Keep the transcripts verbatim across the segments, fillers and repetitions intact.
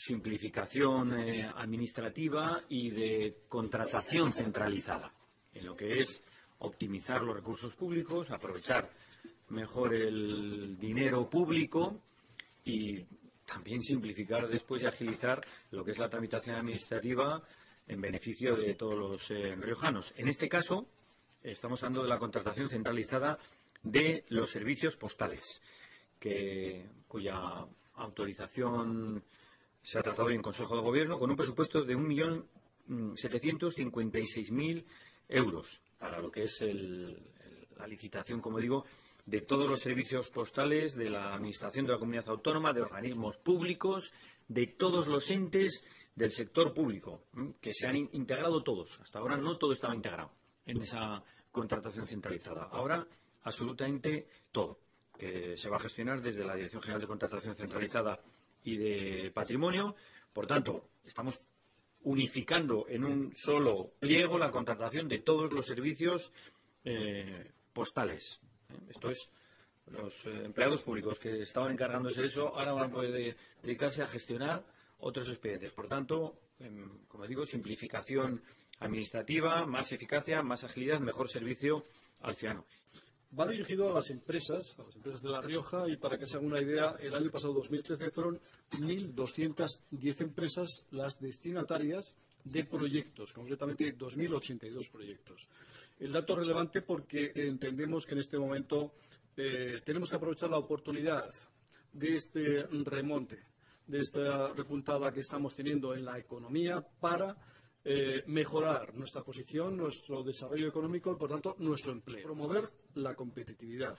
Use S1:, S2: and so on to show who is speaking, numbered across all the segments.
S1: simplificación eh, administrativa y de contratación centralizada, en lo que es optimizar los recursos públicos, aprovechar mejor el dinero público y también simplificar después y agilizar lo que es la tramitación administrativa en beneficio de todos los eh, riojanos. En este caso, estamos hablando de la contratación centralizada de los servicios postales, que, cuya autorización se ha tratado hoy en Consejo de Gobierno con un presupuesto de un millón setecientos cincuenta y seis mil euros para lo que es el, el, la licitación, como digo, de todos los servicios postales de la Administración de la Comunidad Autónoma, de organismos públicos, de todos los entes del sector público, que se han integrado todos. Hasta ahora no todo estaba integrado en esa contratación centralizada. Ahora, absolutamente todo, que se va a gestionar desde la Dirección General de Contratación Centralizada y de Patrimonio. Por tanto, estamos unificando en un solo pliego la contratación de todos los servicios eh, postales. Esto es, los eh, empleados públicos que estaban encargándose de eso ahora van a poder dedicarse a gestionar otros expedientes. Por tanto, eh, como digo, simplificación administrativa, más eficacia, más agilidad, mejor servicio al ciudadano.
S2: Va dirigido a las empresas, a las empresas de La Rioja, y para que se haga una idea, el año pasado, dos mil trece, fueron mil doscientas diez empresas las destinatarias de proyectos, concretamente dos mil ochenta y dos proyectos. El dato es relevante porque entendemos que en este momento eh, tenemos que aprovechar la oportunidad de este remonte, de esta repuntada que estamos teniendo en la economía para Eh, mejorar nuestra posición, nuestro desarrollo económico y, por tanto, nuestro empleo. Promover la competitividad.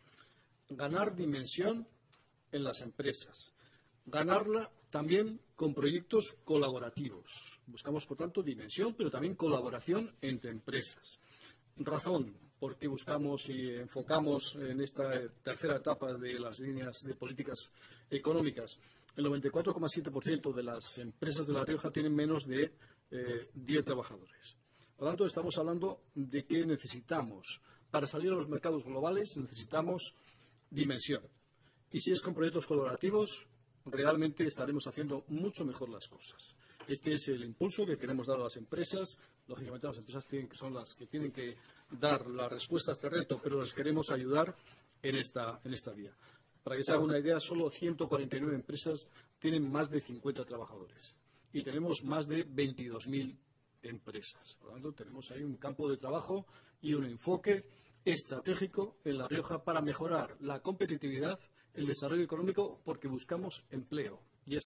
S2: Ganar dimensión en las empresas. Ganarla también con proyectos colaborativos. Buscamos, por tanto, dimensión, pero también colaboración entre empresas. Razón por qué buscamos y enfocamos en esta tercera etapa de las líneas de políticas económicas. El noventa y cuatro coma siete por ciento de las empresas de La Rioja tienen menos de eh, diez trabajadores. Por lo tanto, estamos hablando de que necesitamos, para salir a los mercados globales, necesitamos dimensión. Y si es con proyectos colaborativos, realmente estaremos haciendo mucho mejor las cosas. Este es el impulso que queremos dar a las empresas. Lógicamente, las empresas tienen, son las que tienen que dar la respuesta a este reto, pero las queremos ayudar en esta, en esta vía. Para que se haga una idea, solo ciento cuarenta y nueve empresas tienen más de cincuenta trabajadores y tenemos más de veintidós mil empresas. Por lo tanto, tenemos ahí un campo de trabajo y un enfoque estratégico en La Rioja para mejorar la competitividad, el desarrollo económico, porque buscamos empleo.